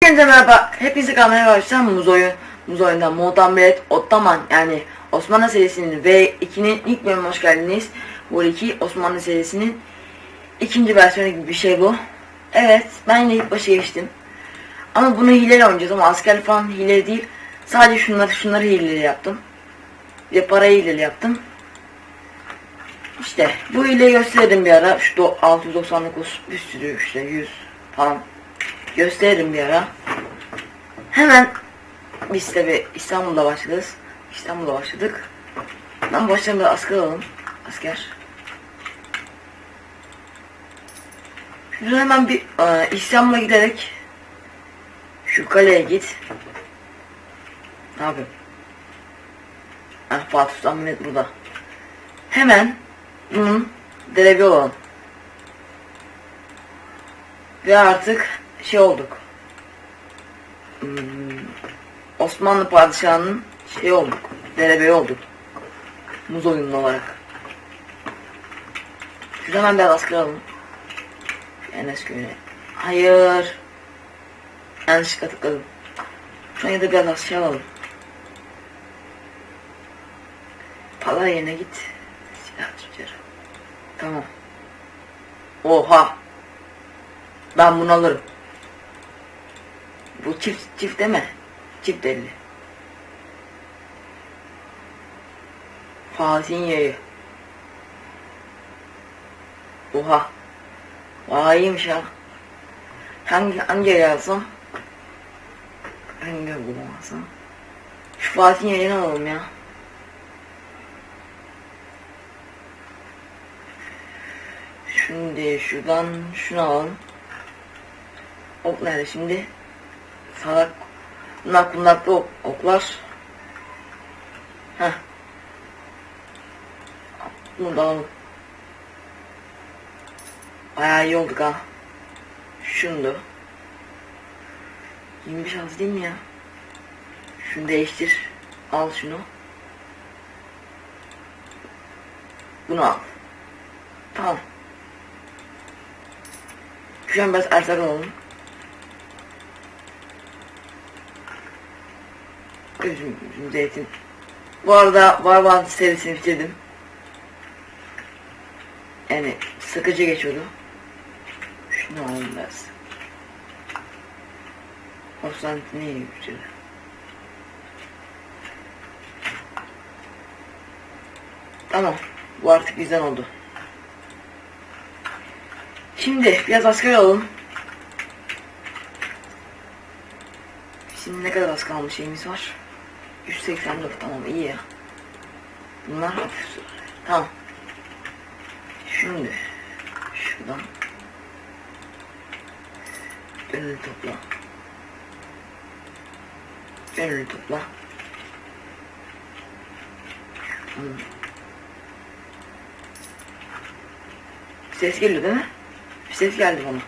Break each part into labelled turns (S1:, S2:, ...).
S1: Hepinize merhaba. Hepinize merhaba arkadaşlar. Muzoyundan Muhammed Ottoman yani Osmanlı serisinin V2'nin ilk bölümüne hoş geldiniz. Bu 2 Osmanlı serisinin ikinci versiyonu gibi bir şey bu. Evet, ben yine ilk başa geçtim. Ama bunu hileyle oynayacağız ama asker falan hile değil. Sadece şunları hileli yaptım. Ve parayı hileli yaptım. İşte bu hileyi gösteririm bir ara. Şu 699 bir sürü işte 100 falan gösteririm bir ara. Hemen biz tabi İstanbul'da başladık. Ben başlarında asker alalım. Asker. Şurada hemen bir İstanbul'a giderek şu kaleye git. Ne yapayım? Fatih Sultan Mehmet burada. Hemen bunun derebi olalım. Ve artık şey olduk. Osmanlı padişahının şey olduk. Derebeyi olduk. Muz oyunlu olarak. Siz hemen biraz asker alın. Enes köyüne. Hayır. Yanlışlıkla tıkladım. Şu an ya da biraz asker alalım. Pala yerine git. Silah tüccarı. Tamam. Oha. Ben bunu alırım. Bu çift deme. Çift elli. Fatih'in yayı. Oha. Vay iyiymiş ha. Hangi yazsam? Hangi bulamazsam? Şu Fatih'in yayını alalım ya. Şimdi şuradan şunu alalım. Ok nerede şimdi? Salak. Bunlar kundaklı oklar. Heh. Bunu da alalım. Bayağı iyi olduk ha. Şunu da. 25 az değil mi ya? Şunu değiştir. Al şunu. Bunu al. Tamam. Şu an biraz erzak alalım. Üzüm zeytin. Bu arada Barbant serisini bitirdim. Yani sıkıcı geçiyordu. Şunu alalım biraz. Konstantiniye bitirdi. Tamam. Bu artık bizden oldu. Şimdi biraz asker alalım. Şimdi ne kadar az kalmış şeyimiz var? 184 tamam iyi ya. Bunlar hafif sürer. Tamam. Şimdi şuradan gönüllü topla. Gönüllü topla. Ses geliyor değil mi? Bir ses geldi bana.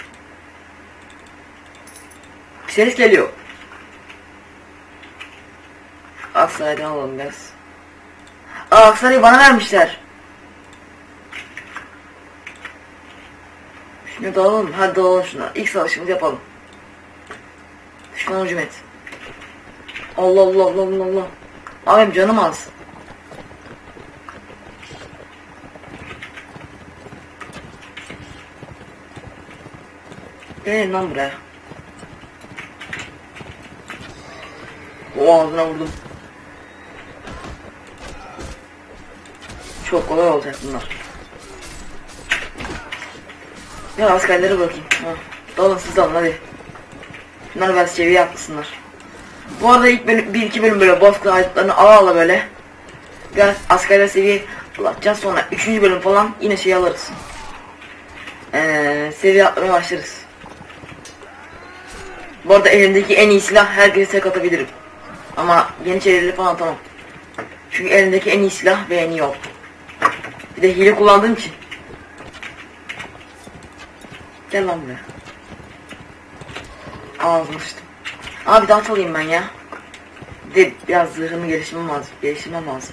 S1: Bir ses geliyor. Aksaray'dan alalım biraz. Aksaray'ı bana vermişler. Şunu da alalım. Hadi dalalım şuna. İlk savaşımızı yapalım. Düşman hücum et. Allah Allah Allah Allah Allah. Abim canım az. Gelin lan buraya. O ağzına vurdum. Çok kolay olacak bunlar. Ya askerleri bırakayım. Ha. Dalın siz dalın hadi. Bunlar biraz seviye atlasınlar. Bu arada ilk bölüm, 1-2 bölüm böyle baskı hayatlarını ala böyle. Biraz askerler seviye atlatacağız, sonra 3. bölüm falan yine şey alırız. Seviye atlamaya başlarız. Bu arada elimdeki en iyi silah herkese tek atabilirim. Ama yeniçerileri falan atamam. Çünkü elimdeki en iyi silah ve en iyi ok. Bir de hile kullandığım için. Gel lan buraya. Ağzını sıçtım. Abi daha alayım ben ya. Bir de biraz zırhımı geliştirmem lazım.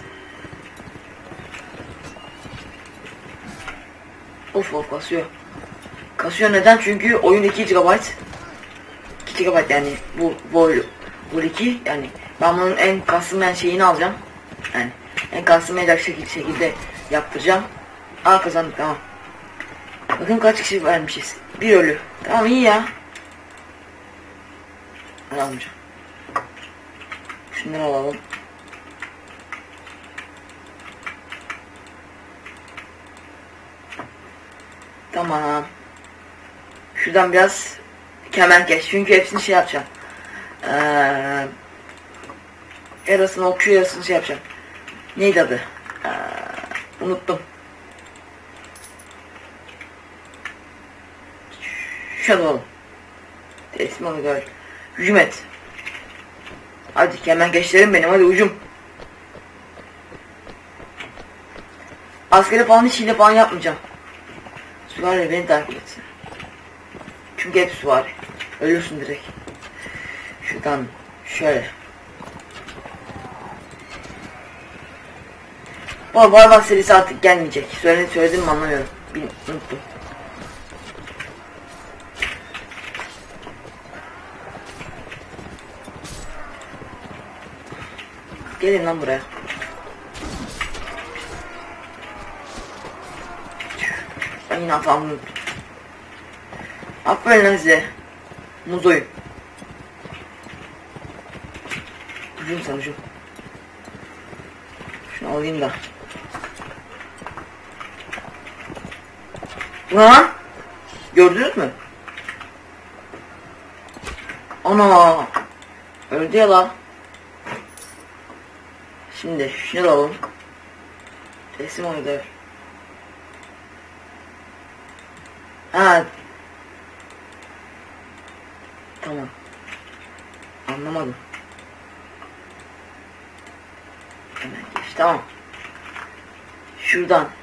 S1: Of kasıyor. Kasıyor neden? Çünkü oyun 2 GB. 2 GB yani bu 2 yani ben bunun en kasılmayan şeyini alacağım. Yani en kasılmayacak şekilde yaptıracağım. Al kazandık tamam. Bakın kaç kişi vermişiz. Bir ölü. Tamam iyi ya. Hadi almayacağım. Şunları alalım. Tamam. Şuradan biraz kemerkeş. Çünkü hepsini şey yapacağım. Yarasını okçu yarasını şey yapacağım. Neydi adı? Unuttum. Şunu oğlum. Teslim ol gör. Hücum et. Hadi kemerkeşlerim benim hadi hücum. Askeri falan hiç hile falan yapmayacağım. Süvari beni takip etsin. Çünkü hep süvari. Ölürsün direkt. Şuradan şöyle. Bu barbar serisi artık gelmeyecek. Söyledim mi anlamıyorum. Unuttum. Gelin lan buraya. Ben yine hatamı unuttum. Aferin lan size. Muzoyum. Hücum sana hücum. Şunu alayım da. Bu ne lan? Gördünüz mü? Ana. Öldü ya lan. Şimdi şunu da alalım. Teslim oldu. Ha. Tamam. Anlamadım. Hemen geç. Tamam. Şuradan.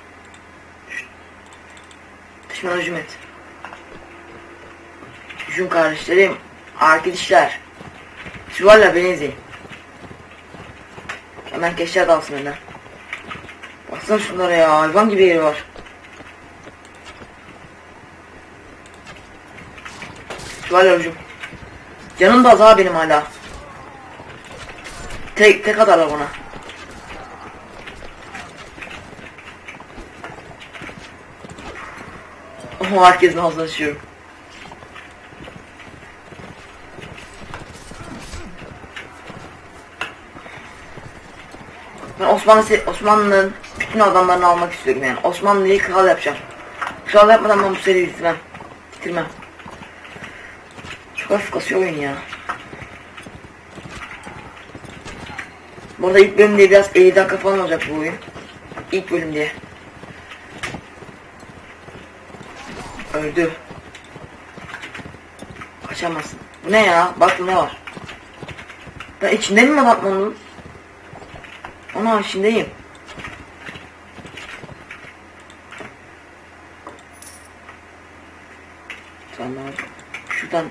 S1: Düşman hücum et. Hücum kardeşlerim. Arkadaşlar. Süvarla beni izleyin. Hemen keşler dalsın benden. Baksana şunlara ya. Hayvan gibi yeri var. Süvarla hücum. Canım da az ha benim hala. Tek atarlar bana. Oh, herkesin ağzına düşüyorum. Ben Osmanlı'nın bütün adamlarını almak istiyorum yani. Osmanlı'yı kral yapacağım. Kral yapmadan ben bu seriyi bitirmem. Çok hafif kasıyor oyun ya. Bu arada ilk bölüm diye biraz 50 dakika falan olacak bu oyun. İlk bölüm diye. Öldü. Kaçamazsın. Bu ne ya? Bak ne var. Ben içinde mi bakmanın? Ana içindeyim. Tamam. Şuradan.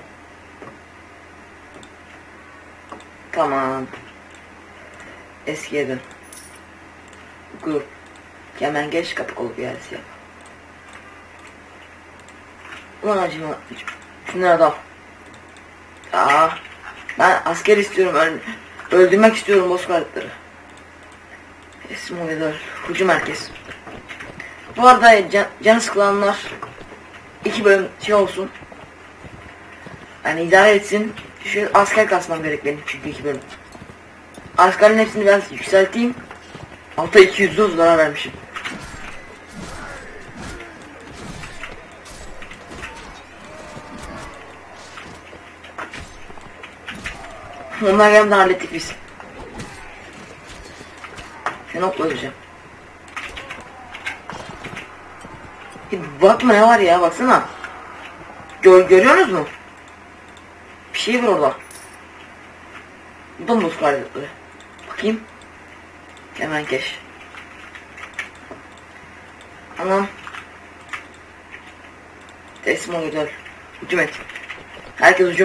S1: Tamam. Eskiye dön. Grup. Hemen geç kapı kolu bir yerisi yap. Ulan acıma. Şunlara dal. Ben asker istiyorum. Öldürmek istiyorum bozkırlıkları. Esmo'ya hücum herkes. Bu arada canı sıkılanlar 2 bölüm şey olsun. Yani idare etsin. Şu asker kasmam gerek benim çünkü 2 bölüm. Askerin hepsini biraz yükselteyim. Alta 200 dolar vermişim. Onlar gelmeden hallettik biz. Şunu oklayacağım. Bakma ne var ya baksana. Görüyorsunuz mu? Bir şey var orada. Bu da muz kaydıkları. Bakayım. Hemen geç. Tamam. Teslim ol gider. Hücum et. Herkes hücum.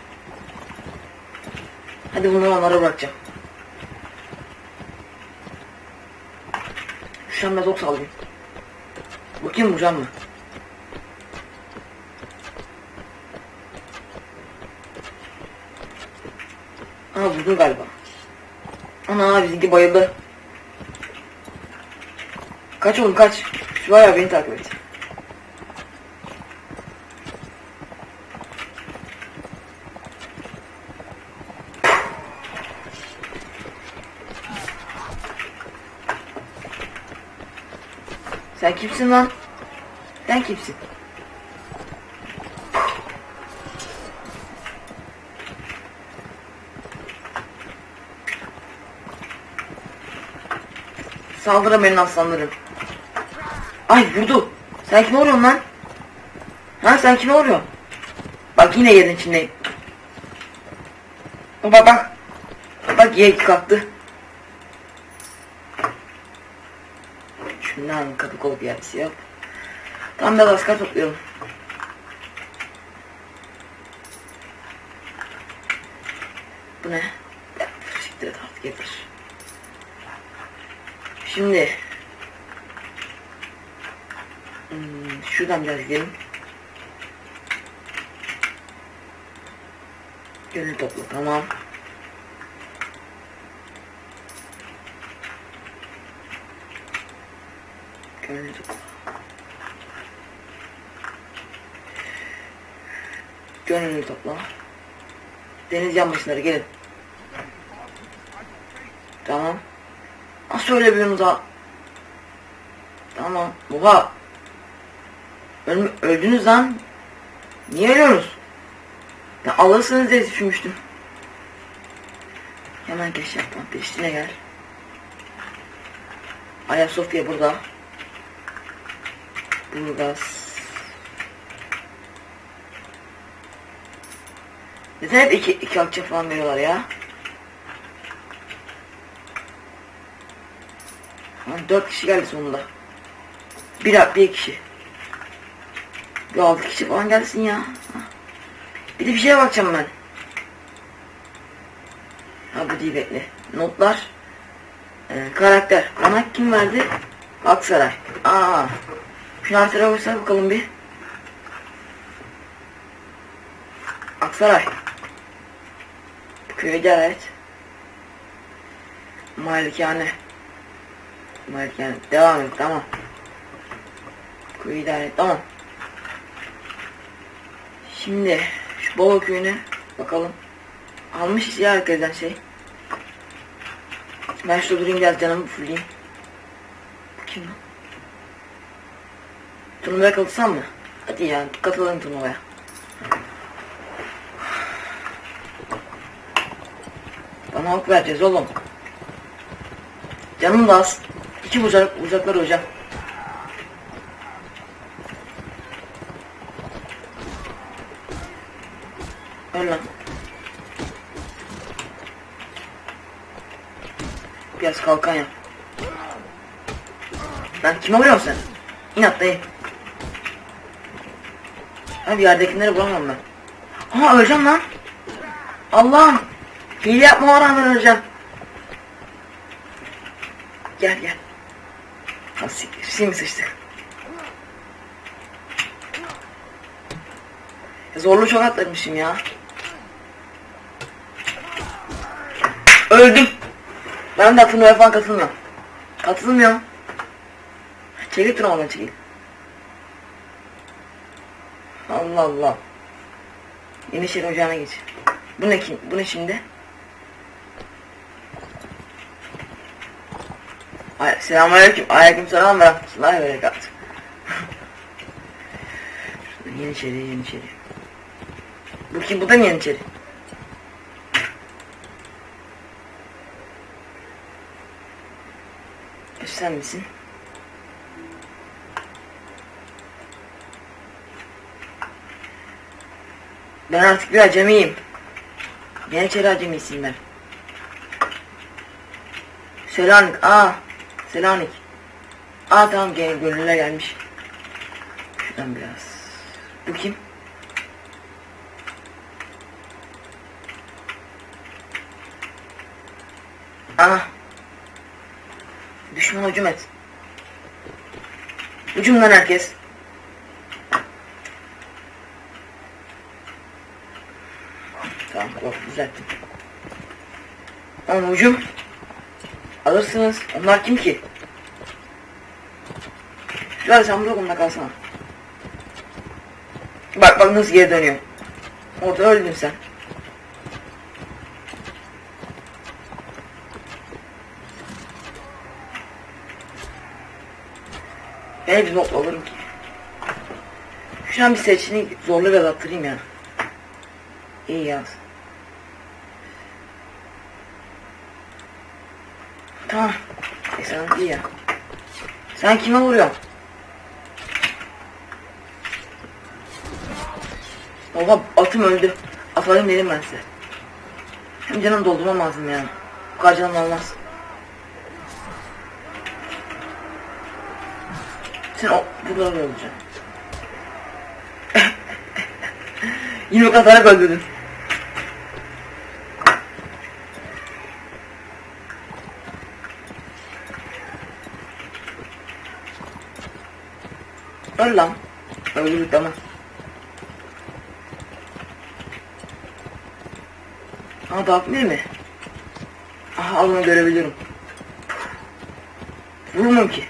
S1: Hadi bunları onlara bırakacağım. Şu an ben ok sallayayım. Bakayım vuracağım mı? Ha vurdun galiba. Ana bizimki bayıldı. Kaç oğlum kaç. Şu var ya beni takip et. Sen kimsin lan? Sen kimsin? Saldırın benim aslanlarım. Ay vurdu. Sen kime vuruyorsun lan? Ha sen kime vuruyorsun? Bak yine yerin içindeyim. Bak bak. Bak yer kalktı. Şundan kapı kolu bir yerisi yap. Tam biraz asker toplayalım. Bu ne? Ya, siktir et artık yeter. Şimdi şuradan biraz gidelim. Gönül topla tamam. Gönül topla. Gönül topla. Deniz yanmışları gelin. Tamam. Nasıl ölebiliyorsunuz ha? Tamam. Oha. Öldünüz lan. Niye ölüyorsunuz? Ya alırsınız diye düşünmüştüm. Hemen geç yapma. Priştine gel. Ayasofya burada. Burgaz. Neden hep iki akçe falan veriyorlar ya? 4 kişi geldi sonunda. Bir kişi. Bir 6 kişi falan gelsin ya. Bir de bir şeye bakacağım ben. Ha bu değil bekle. Notlar. Karakter. Bana kim verdi? Aksaray. Aa. Şu haritaya göster bakalım bir. Aksaray. Köyde evet. Malikane. Malikane. Devam et tamam. Köyü idare et tamam. Şimdi şu Baba köyüne bakalım. Almışız ya herkesten şey. Ben şurada durayım biraz canımı fulleyim. Bu kim lan? Turnuvaya katılsam mı? Hadi ya katılalım turnuvaya. Bana ok vereceğiz oğlum. Canım da az. 2 bucaklar hocam. Öl lan. Biraz kalkan yap. Lan kime vuruyorsun sen? İn atlayın. Abi yerdekileri bulamam ben. Aha öleceğim lan. Allah'ım. Hile yapmama rağmen öleceğim. Gel gel. Ha siktir. Şimdi sıçtık. Zorlu çok atlamışım ya. Öldüm. Ben de turnuvaya falan katılmıyorum. Katılmıyorum. Çekil turnuvadan çekil. Allah Allah. Yeniçeri ocağına geç. Bu ne kim? Bu ne şimdi? Selamünaleyküm. Aleykümselam ve rahmetullahi ve berekatuhu. Yeniçeri. Bu kim? Bu da mı Yeniçeri? Sen misin? Ben artık bir acemiyim. Yeniçeri acemisiyim ben. Selanik. Selanik. Tamam gönüllüler gelmiş. Şuradan biraz. Bu kim? Düşman hücum et. Hücumdan herkes. Tamam bak düzelttim. Ama hücum. Alırsınız. Onlar kim ki? Şurada sen burada bununla kalsana. Bak bak nasıl geri dönüyor. Orada öldün sen. Ben bir not alırım ki. Şu an bir seçeneği zorla biraz attırayım ya. İyi yaz. Tamam. Sen iyi ya. Sen kime vuruyorsun? Oha atım öldü. Atarım dedim ben size. Hem canım doldurmam lazım yani. Bu kadar canım olmaz. Sen o burada öleceksin. Yine o katarak öldürdün. Öl lan. Öldürdük tamam. Aha dağıtmıyor mi? Aha onu görebiliyorum. Vurmam ki.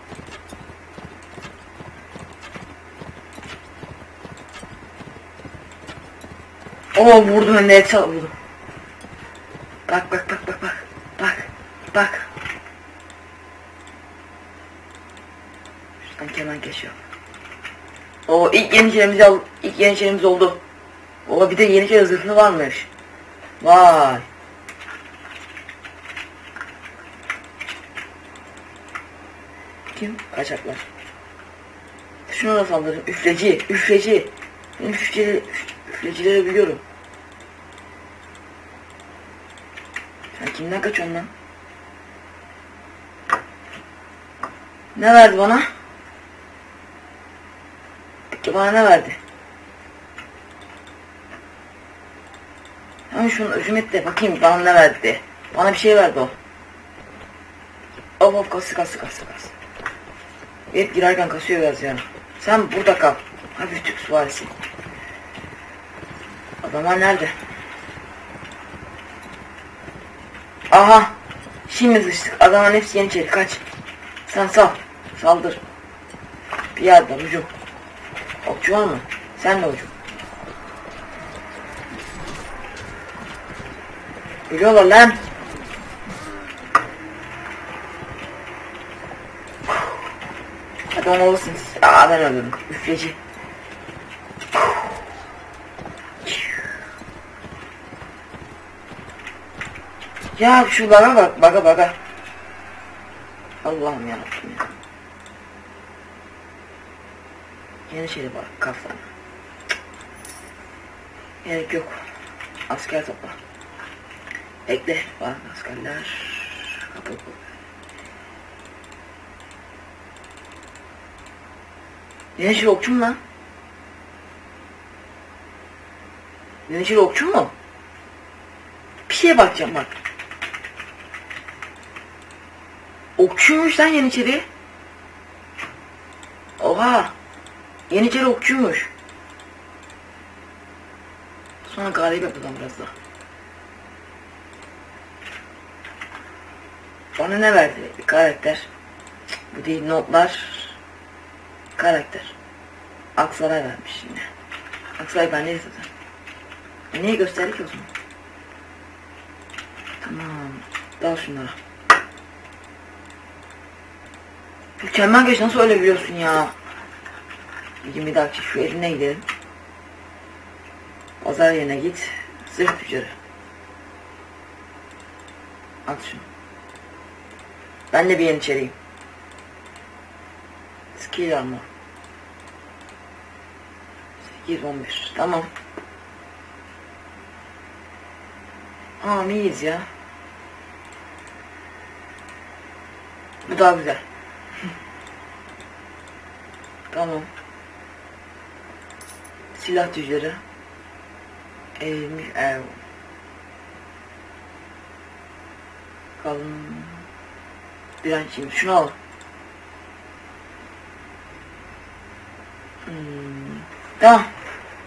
S1: Oo vurdum önüne et vurdum. Bak bak bak bak bak. Bak bak. Şuradan keman geçiyor. Oo ilk yeniçerimiz oldu. Oo bir de yeniçeri zırhlı varmış. Vay. Kim? Kaçaklar. Şuna da saldırın. Üfleci. Üfleci. Benim üflecileri biliyorum. Sen kimden kaçıyorsun lan? Ne verdi bana? Peki bana ne verdi? Hemen şunu hücum et de bakayım bana ne verdi. Bana bir şey verdi o. Of kası. Hep girerken kasıyor biraz yani. Sen burada kal. Hafif Türk süvarisi. Adamlar nerede? Aha. Şimdi sıçtık. Adamların hepsi yeniçeri kaç. Sen sal. Saldır. Bir yerden hücum. Okçu var mı? Sen de hücum. Biliyorlar lan. Hadi onu alırsınız. Aa ben öldürdüm. Üfleci. Ya şu baga bak. Baga. Allah'ım yarabbim ya. Yeni şeyde bak. Kaftan. Gerek yok. Asker topla. Bekle. Bak askerler. Kapı. Yeniçeri okçu mu lan? Yeniçeri okçu mu? Bir şeye bakacağım bak. Okçuymuş lan Yeniçeri. Oha. Yeniçeri okçuymuş. Sonra galip yapalım biraz daha. Bana ne verdi? Bir karakter. Bu değil notlar. Karakter. Aksaray vermiş yine. Aksaray ben neyse zaten. Neyi gösterdik o zaman? Tamam. Dal şunlara. Mükemmel geç nasıl öyle biliyorsun ya? Bir dakika şu eline gidelim. Pazar yerine git. Zırh tüccarı. At şunu. Ben de bir yeniçeriyim. Skill armor. 8-11. Tamam. Aa iyiyiz ya. Bu daha güzel. Tamam. Silah tüccarı. Eğilmiş ev. Kalın. Dirençliyim. Şunu al. Tamam.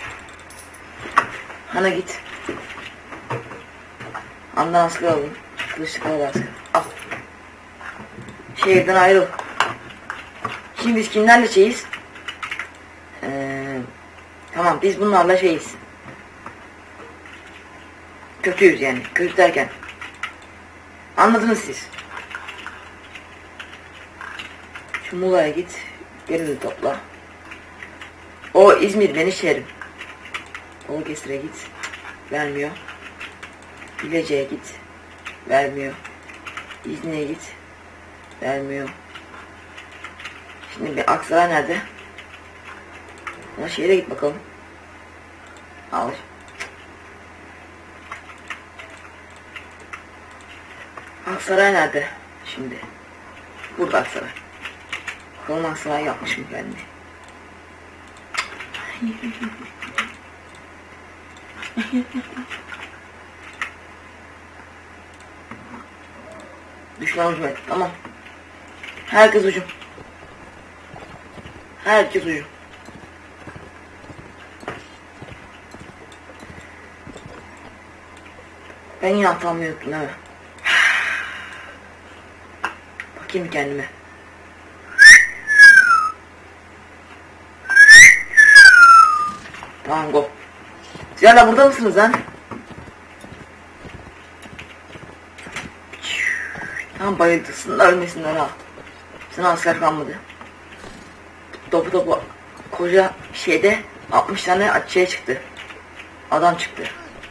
S1: Hana git. Ambulanslı alayım. Kılıçlıklar lazım. Al. Şehirden ayrıl. Şimdi biz kimlerle şeyiz? Tamam biz bunlarla şeyiz. Kötüyüz yani. Kötü derken. Anladınız siz. Şu Muğla'ya git. Geri topla. O İzmir benim şehrim. Balıkesir'e git. Vermiyor. Bilecik'e git. Vermiyor. İzmir'e git. Vermiyor. Şimdi bir Aksaray nerede? Ona şehre git bakalım. Al. Aksaray nerede? Şimdi. Burada Aksaray. Bakalım Aksaray yapmış mı kendini? Düşman hücum et. Tamam. Herkes hücum. Herkes hücum. Ben yine hatamı unuttum değil mi? Bakayım kendime. Tamam go. Siz hala burada mısınız lan? Tamam bayıldırsınlar ölmesinler ha. Sana asker kalmadı. Topu koca şeyde 60 tane şey çıktı. Adam çıktı.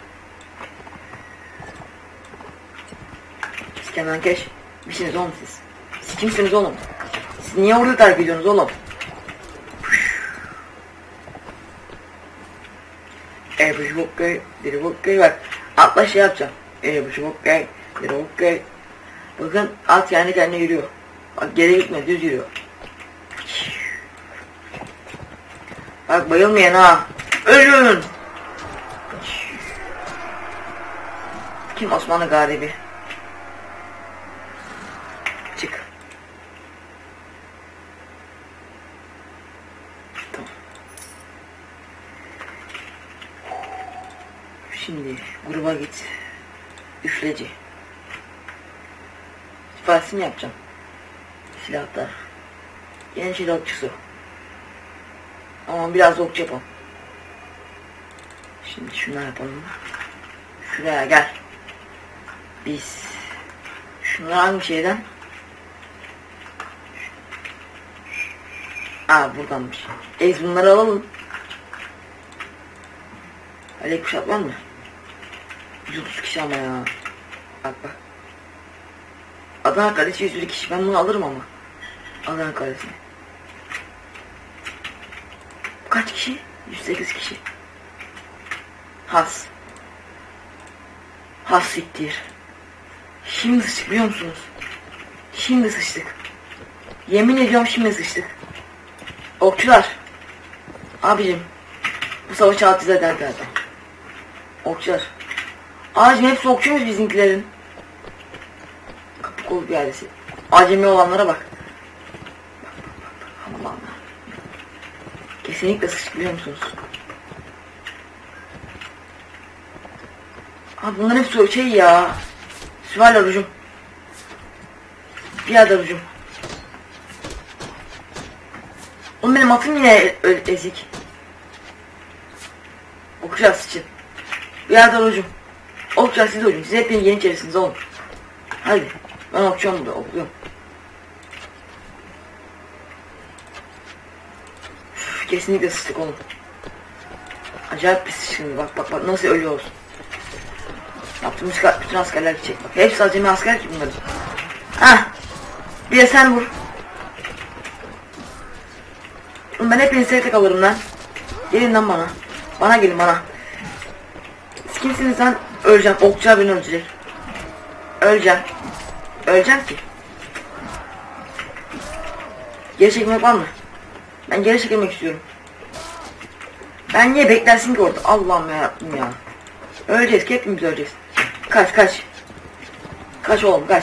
S1: Siz kemenkeş misiniz oğlum siz? Siz kimsiniz oğlum? Siz niye orada terk ediyorsunuz oğlum? Bu çok gay, diri çok gay bak. Atla şey yapacağım. Bu çok gay, diri çok gay. Bakın at kendi kendine yürüyor. Bak geri gitme düz yürüyor. Bak bayılmayın ha. Ölün. Kim Osmanlı garibi? Çık. Tamam. Şimdi gruba git. Üfleci. Siparişini yapacağım. Silahlar. Yeni silah okçusu. Ama biraz da okçu yapalım. Şimdi şunları yapalım. Şuraya gel. Biz şunlar hangi şeyden? Buradanmış. Bunları alalım. Aleyküm kuşat var mı? 130 kişi ama ya. Bak. Adana Kalesi 101 kişi. Ben bunu alırım ama. Adana Kalesi. Kaç kişi? 108 kişi. Has siktir. Şimdi sıçtık biliyor musunuz? Şimdi sıçtık. Yemin ediyorum şimdi sıçtık. Okçular. Abicim. Bu savaşı alt izle derdi adam. Okçular. Abicim hepsi okçuymuş bizimkilerin. Kapı kolu bir ailesi. Acemi olanlara bak. Allah. Kesinlikle sıçtık biliyor musunuz? Abi bunlar hepsi şey ya. Süvariler hücum. Piyade hücum. Oğlum benim atım yine ezik. Okuyacağız için. Piyade hücum. Okuyacağız siz hücum. Siz hep beni yeniçerisiniz oğlum. Hadi. Ben okuyacağım burada. Okuyorum. Kesinlikle sıçtık oğlum. Acayip bir sıçtık. Bak nasıl ölüyoruz. Yaptığımız bütün askerler gidecek bak. Hepsi acemi asker ki bunların. Bir de sen vur. Ben hepinizi tek alırım lan. Gelin lan bana. Bana gelin bana. Siz kimsiniz lan? Öleceğim. Okçular beni öldürecek. Öleceğim ki. Geri çekmek var mı? Ben geri çekilmek istiyorum. Ben niye beklersin ki orada? Allah'ım yarabbim ya. Öleceğiz. Hepimiz öleceğiz. Kaç. Kaç oğlum kaç.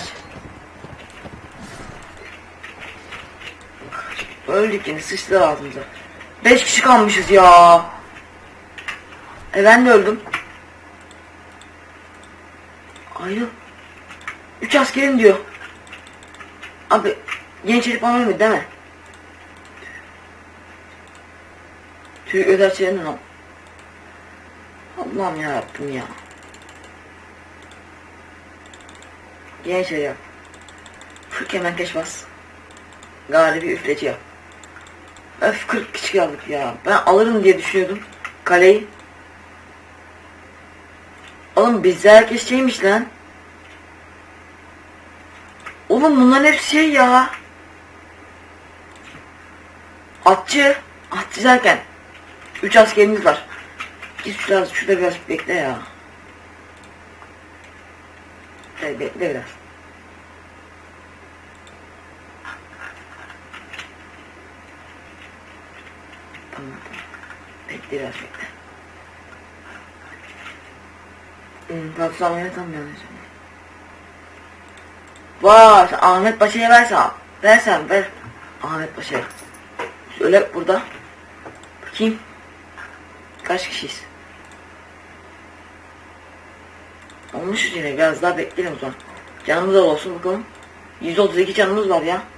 S1: Öldük yine sıçtılar ağzımıza. 5 kişi kalmışız ya. Ben de öldüm. Ayrıl. 3 askerim diyor. Abi Yeniçeri falan ölmedi değil mi? Türk öderçelerinden al. Allah'ım yarabbim ya. Yeniçeri yap. Fırk hemen keşfas. Galibi üfleci yap. Öf 40 kişi aldık ya. Ben alırım diye düşünüyordum kaleyi. Oğlum bizde herkes şeymiş lan. Oğlum bunların hepsi şey ya. Atçı. Atçı derken 3 askerimiz var. Git şurada biraz bekle ya. Bekle biraz. Tamam. Bekle biraz bekle. Patlamaya tam yanlış. Vay Ahmet Paşa'ya versen ver. Ahmet Paşa'ya. Şöyle burada. Bakayım. Kaç kişiyiz? Olmuşuz yine biraz daha bekleyelim o zaman. Canımız da olsun bakalım. 132 canımız var ya.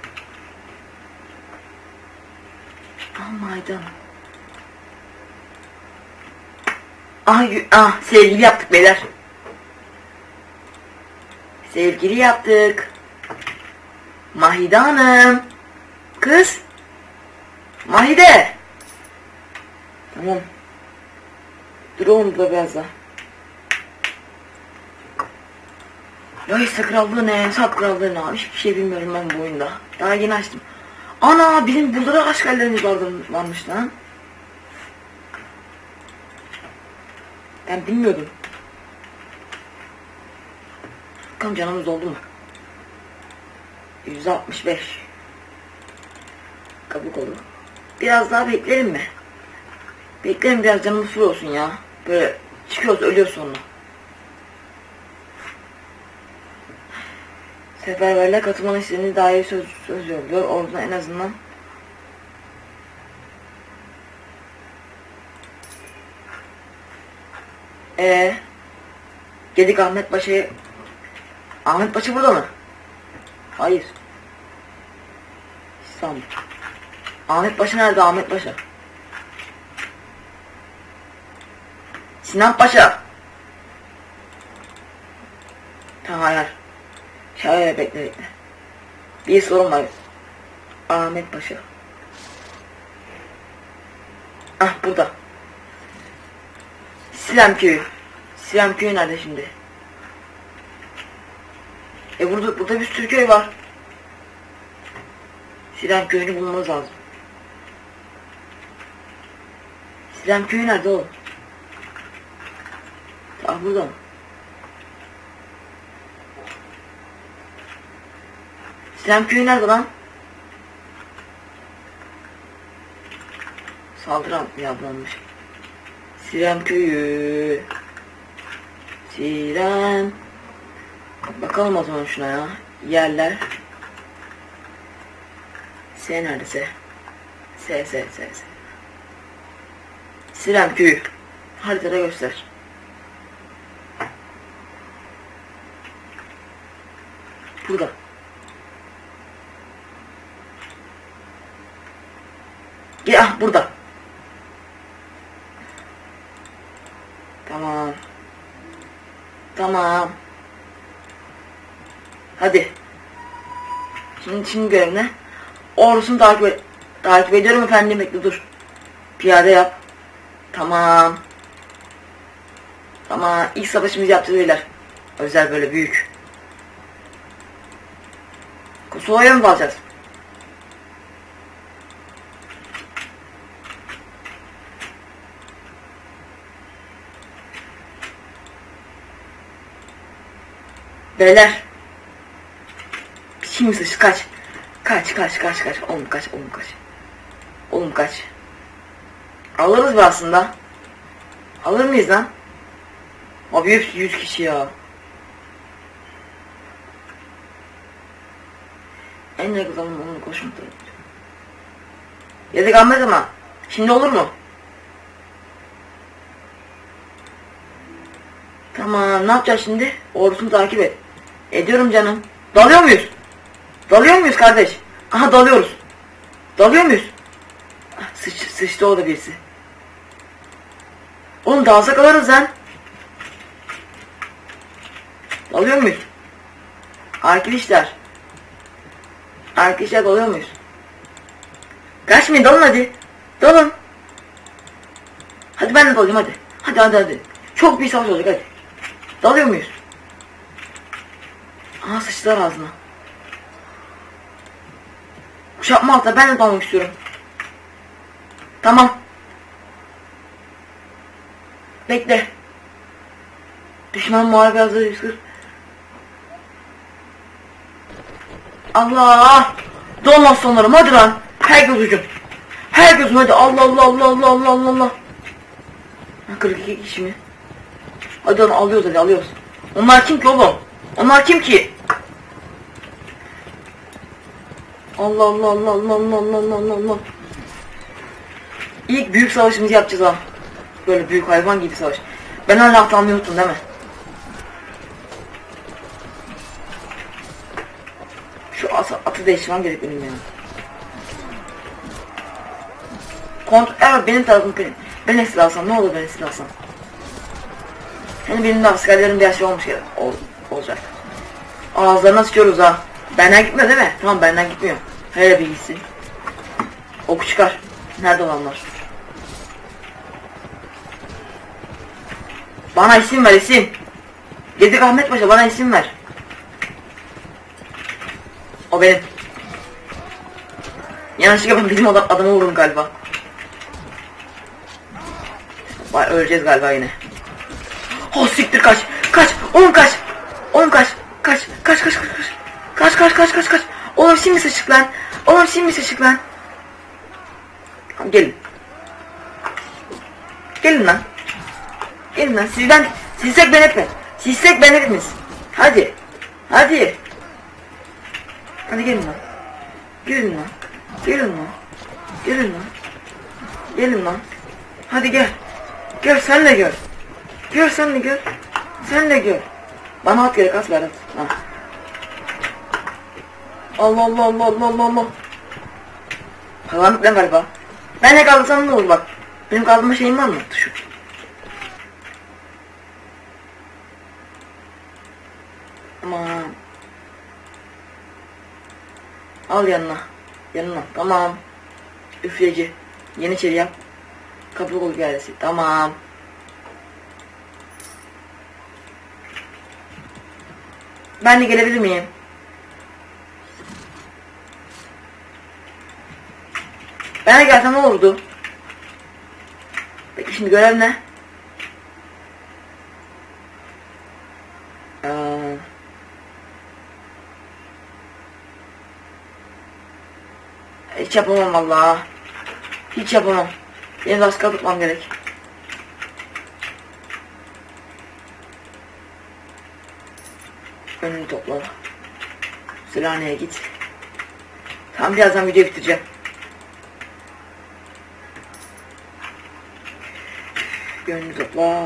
S1: Amaydan. Sevgili yaptık beyler. Sevgili yaptık. Mahide Hanım. Kız. Mahide. Tamam. Dur oğlum da biraz daha. Ya işte krallığı ne, Sat krallığı ne, hiçbir şey bilmiyorum ben bu oyunda. Daha yeni açtım. Ana bizim burada da askerlerimiz varmış lan. Ben bilmiyordum. Bakalım canımız oldu mu? 165. Kabuk oldu. Biraz daha beklerim mi? Beklerim biraz canımız full olsun ya. Böyle çıkıyoruz ölüyoruz sonra. Seferberliğe katılmanın istediğini dair söz yolluyor. Oradan en azından Gedik Ahmet Paşa'yı. Ahmet Paşa burada mı? Hayır. İstanbul. Ahmet Paşa nerede Ahmet Paşa? Sinan Paşa. Tamam hayır. Şöyle bekle. Bir sorun var. Ahmet Paşa. Ah burada. Silemköy'ü. Silemköy nerede şimdi? Burada bir sürü köy var. Silemköy'ünü bulmamız lazım. Silemköy nerede oğlum? Ah burada mı? Silemköy nerede lan? Saldırı yaplanmış. Silemköy'ü. Sirem. Bakalım o zaman şuna ya. Yerler. S neredeyse? S. Silemköy'ü. Haritada göster. Burada. Burada. Tamam. Hadi. Şimdi görev ne? Ordusunu takip ediyorum efendim, bekle dur. Piyade yap. Tamam. İlk savaşımızı yaptık beyler. Özel böyle büyük. Kosova'ya mı kalacağız? Beyler. Şimdi sıç kaç. Oğlum kaç. Alırız be aslında. Alır mıyız lan? Abi hepsi 100 kişi ya. En yakın zaman onu koşmak da. Yedik Ahmet ama. Şimdi olur mu? Tamam ne yapacağız şimdi? Ordusunu takip et. Ediyorum canım. Dalıyor muyuz? Dalıyor muyuz kardeş? Aha dalıyoruz. Dalıyor muyuz? Sıçtı o da birisi. Oğlum dalsak alırız lan. Dalıyor muyuz? Arkadaşlar. Arkadaşlar dalıyor muyuz? Kaçmayın, dalın hadi. Dalın. Hadi ben de dalayım hadi. Hadi. Çok bir savaş olacak hadi. Dalıyor muyuz? Aha sıçtılar ağzına. Kuşatma altına ben de dalmak istiyorum. Tamam. Bekle. Düşman muharebe hazır 140. Allah! Dolmaz sonlarım hadi lan. Herkes ucum. Herkes hadi. Allah. 42 kişi mi? Hadi lan alıyoruz. Onlar kim ki oğlum? Onlar kim ki? Allah. İlk büyük savaşımızı yapacağız ha. Böyle büyük hayvan gibi savaş. Ben hala hatamı unuttum değil mi? Şu atı değiştirmem gerek benim yani. Evet benim tarafım benim. Ben esir alsam ne olur ben esir alsam. Hani benim de askerlerim bir şey olmuş ya olacak. Ağızlarına sıçıyoruz ha. Benden gitmiyor değil mi? Tamam benden gitmiyor. Hele bir gitsin. Oku çıkar. Nerede olanlar? Bana isim ver isim. Gedik Ahmet Paşa bana isim ver. O benim. Yanlışlıkla ben bizim adamı vurdum galiba. Vay öleceğiz galiba yine. Oh siktir kaç. Oğlum kaç. Kaç. Oğlum şimdi sıçık lan. Tamam, gelin. Gelin lan. Sizsek ben hepimiz. Hadi gelin lan. Gelin lan. Hadi gel. Gel sen de gör. Sen de gör. Bana at gerek at ver at. Ha. Allah. Kazandık lan galiba. Ben ne kaldırsam ne olur bak. Benim kaldırma şeyim var mı? Şu. Aman. Al yanına. Tamam. Üfleci. Yeniçeri yap. Kapı kolu gelesi. Tamam. Ben de gelebilir miyim? Ben de gelsem ne olurdu? Peki şimdi görev ne? Hiç yapamam valla. Hiç yapamam. Benim de asker tutmam gerek. Önünü topla. Silahhaneye git. Tam birazdan video bitireceğim. Gönlünü topla.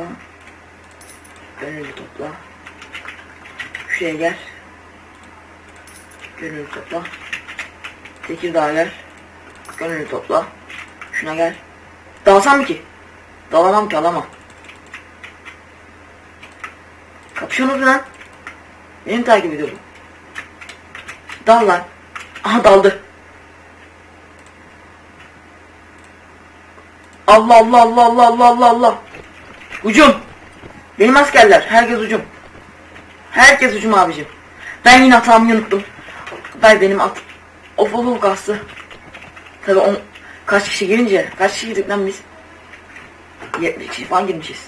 S1: Şuraya gel. Gönlünü topla. Tekirdağ'a gel. Gönlünü topla. Şuna gel. Dalsam mı ki? Dalamam ki alamam. Kapışıyorsunuz lan. Beni takip ediyor bu. Dal lan. Aha daldı. Allah. Hücum. Benim askerler. Herkes hücum abicim. Ben yine hatamı unuttum. Benim at. Of kastı. Tabi kaç kişi girince. Kaç kişi girdik lan biz? 70 kişi falan girmişiz.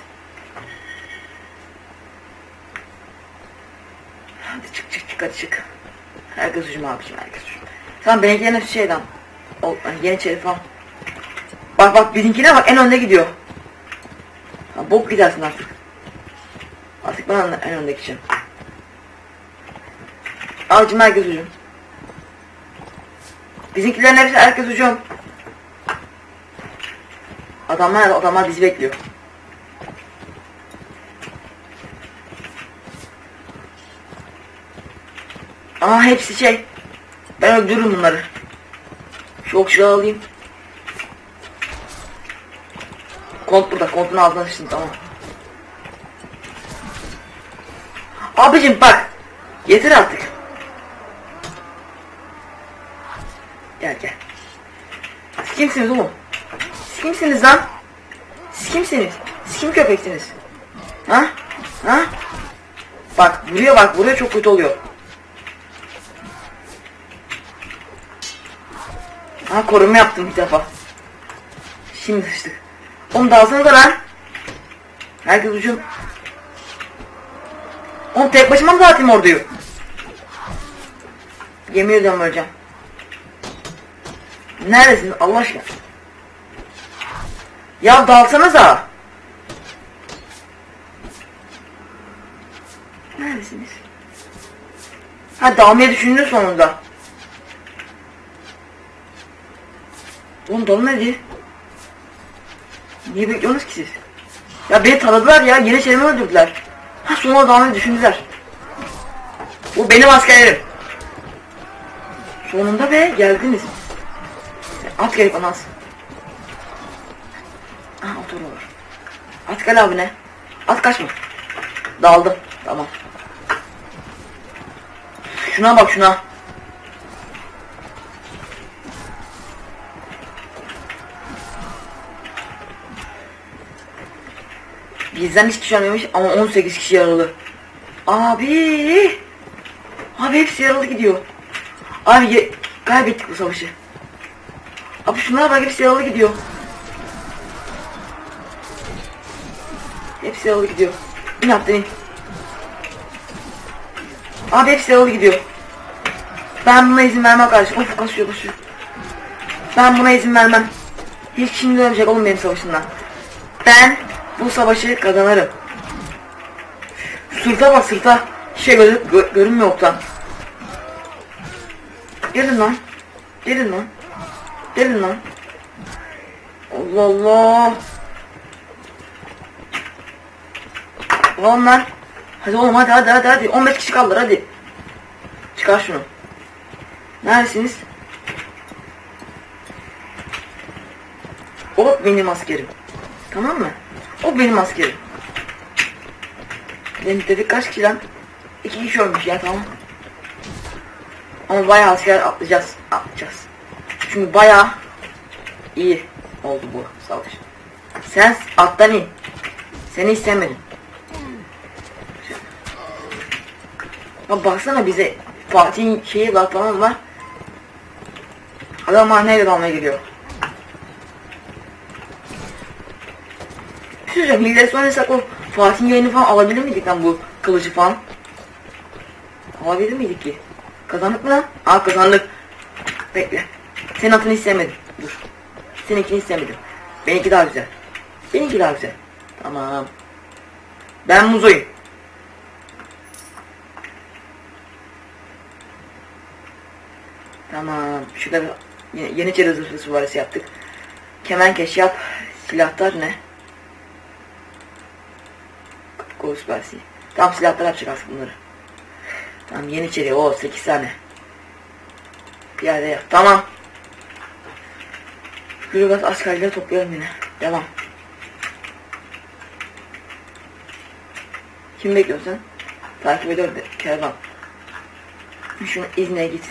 S1: Hadi çık. Herkes hücum abicim. Tamam benimki yine şeyden. Yeniçeri falan. Bak bizimkine bak en önde gidiyor. Ha, bok gidersin artık. Artık ben en önde gideceğim. Abicim herkes hücum. Bizimkilerin hepsi herkes hücum. Adamlar bizi bekliyor. Aa hepsi şey. Ben öldürürüm bunları. Şu okçuları alayım. Kont burada. Kontun ağzına sıçtın, tamam. Abicim bak. Yeter artık. Gel gel. Siz kimsiniz oğlum? Siz kimsiniz lan? Siz kimsiniz? Siz kim köpeksiniz? Ha? Ha? Bak vuruyor, bak vuruyor, çok kötü oluyor. Ha koruma yaptım bir defa. Şimdi sıçtık. Oğlum dalsanıza lan. Herkes ucum. Oğlum tek başıma mı dağıtayım orduyu? Yemin ediyorum öleceğim. Neredesin Allah aşkına? Ya dalsanıza. Neredesiniz? Ha dalmayı düşündün sonunda. Oğlum dalın hadi. Niye bekliyorsunuz ki siz? Ya beni tanıdılar ya, yine şeyimi öldürdüler. Ha sonra dalmayı düşündüler. Bu benim askerlerim. Sonunda be geldiniz. At gelip anası. Aha otur olur. At gel abi ne? At kaçma. Daldım. Tamam. Şuna bak şuna. Bizden hiç kişi ölmemiş ama 18 kişi yaralı. Abi. Abi hepsi yaralı gidiyor. Abi kaybettik bu savaşı. Abi şunlara bak, hepsi yaralı gidiyor. Hepsi yaralı gidiyor. Ne yaptın? Abi hepsi yaralı gidiyor. Ben buna izin vermem kardeşim. Of kasıyor. Ben buna izin vermem. Hiç şimdi ölecek oğlum benim savaşımdan. Ben bu savaşı kazanırım. Sırta bak sırta. Şey görünmüyor oktan. Gelin lan. Gelin lan. Gelin lan. Allah Allah. Oğlum lan. Hadi oğlum hadi. 15 kişi kaldılar hadi. Çıkar şunu. Neredesiniz? O benim askerim. Tamam mı? O benim askerim. Benim dedik kaç kişi lan? 2 kişi ölmüş ya, tamam. Ama bayağı asker atlayacağız. Çünkü bayağı iyi oldu bu savaş. Sen attan in. Seni istemedim. Ya baksana bize Fatih'in şeyi var falan var. Adam neyle dalmaya geliyor. Bir şey söyleyeceğim, millet sonraysak o Fatih'in yayını falan alabilir miydik lan, bu kılıcı falan? Alabilir miydik ki? Kazandık mı lan? Aa kazandık. Bekle. Senin atını istemedim. Dur. Seninkini istemedim. Benimki daha güzel. Benimki daha güzel. Tamam. Ben Muzo'yum. Tamam. Şurada Yeniçeri zırhlı süvarisi yaptık. Kemenkeş yap. Silahlar ne? Kolu süvarisi. Tamam silahlar yapacak aslında bunları. Tamam Yeniçeri o 8 tane. Piyade yap. Tamam. Yürü askerleri toplayalım yine. Devam. Kim bekliyorsun? Takip ediyor kervan. Şunu İzne'ye git.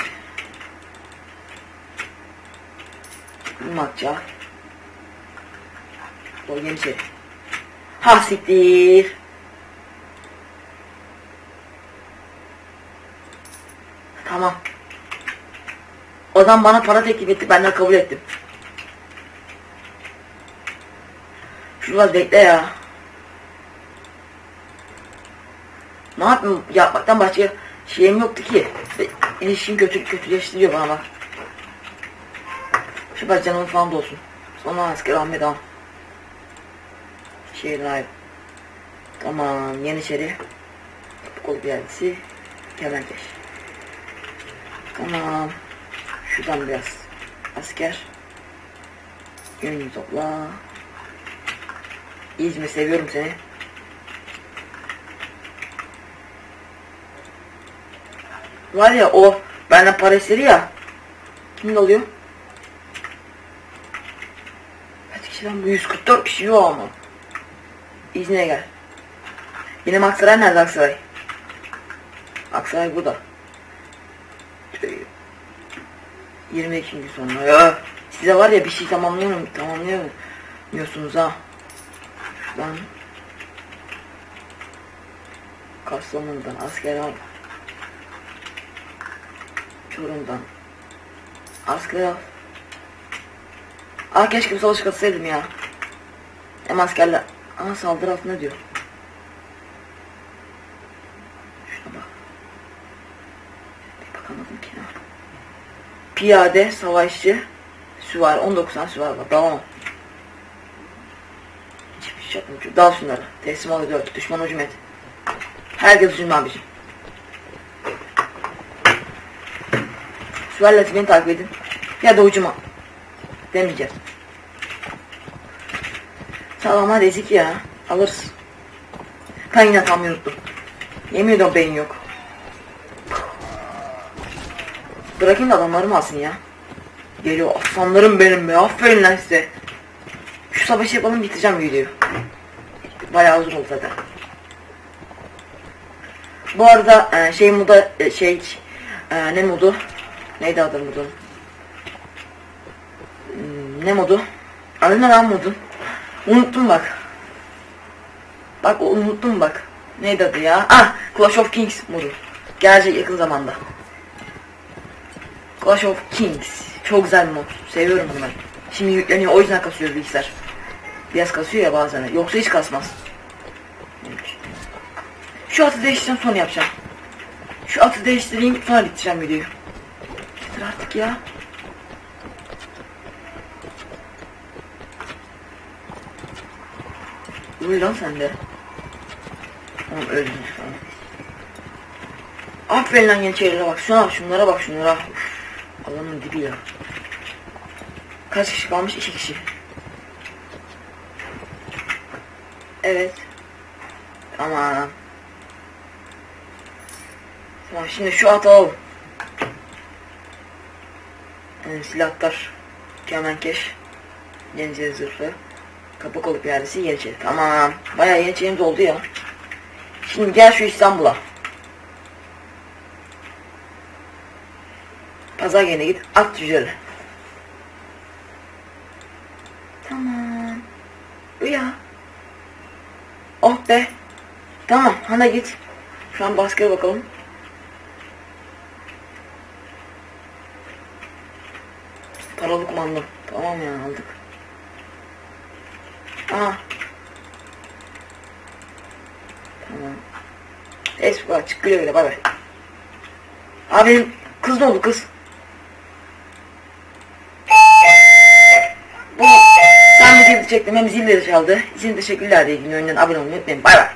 S1: Matça. O Yeniçeri. Ha siktir. Tamam. Adam bana para teklif etti, ben de kabul ettim. Şurada bekle ya. Ne yapayım, yapmaktan başka şeyim yoktu ki. İlişkin kötüleştiriyor bana bak. Şu bak canım falan da olsun. Sonra asker Ahmet Han. Şehir. Tamam Yeniçeri. Kol piyadesi. Kemenkeş. Tamam. Şuradan biraz asker. Yönünü topla. İzmir seviyorum seni. Var ya o benden para istedi ya. Kimde oluyor? Kaç kişi lan bu? 144 kişi yok ama. İzine gel. Benim Aksaray nerede Aksaray? Aksaray burada. 22. gün sonra ya. Size var ya bir şey tamamlayamıyorsunuz ha. Şuradan Kastamonu'dan asker al. Çorum'dan asker al. Ah keşke bir savaş katsaydım ya. Hem askerler. Aha saldırı altında diyor. Şuna bak. Bir bakamadım ki ya. Piyade, savaşçı, süvari, 19 tane süvari var. Tamam. Hiçbir şey yapmıyor. Dal şunları. Teslim ol 4. Düşman hücum et. Herkes hücum abicim. Süvariler beni takip edin. Ya da hücuma. Demeyeceğim. Tamam hadi ezik ya. Alırız. Ben yine tam unuttum. Yemin ediyorum beyin yok. Bırakayım da adamlarım alsın ya. Geliyor aslanlarım benim be. Aferin lan size. Şu savaşı yapalım bitireceğim videoyu. Bayağı uzun oldu zaten. Bu arada ne modu? Neydi adı modu? Ne modu? Adı ne lan modun? Unuttum bak. Bak unuttum bak. Neydi adı ya? Ah! Clash of Kings modu. Gelecek yakın zamanda. Clash of Kings. Çok güzel bir mod. Seviyorum bunu ben. Şimdi yükleniyor o yüzden kasıyor bilgisayar. Biraz kasıyor ya bazen. Yoksa hiç kasmaz. Şu atı değiştireceğim sonra yapacağım. Şu atı değiştireyim sonra bitireceğim videoyu. Bitir artık ya. Uy lan sen de. Tamam öldüm falan. Aferin lan yeniçerilere bak. Şuna bak şunlara bak şunlara. Uf, alanın dibi ya. Kaç kişi kalmış? 2 kişi. Evet. Tamam. Tamam şimdi şu atı al. Silahlar. Kemenkeş. Yeniçeri zırhlı. Kapak olup yerdesi yeniçeri. Tamam. Bayağı yeniçerimiz oldu ya. Şimdi gel şu İstanbul'a. Pazar yerine git. At tüccarı. Tamam. Uya. Oh be. Tamam. Hadi git. Şu an baskıya bakalım. Paralı kumanda. Tamam ya aldık. Aha. Tamam. Neyse bak çık güle güle bay bay. Abi kız ne oldu kız? Bu sen bir çektim hem zil de çaldı. İçin teşekkürler diye günün önünden abone olmayı unutmayın. Bay bay.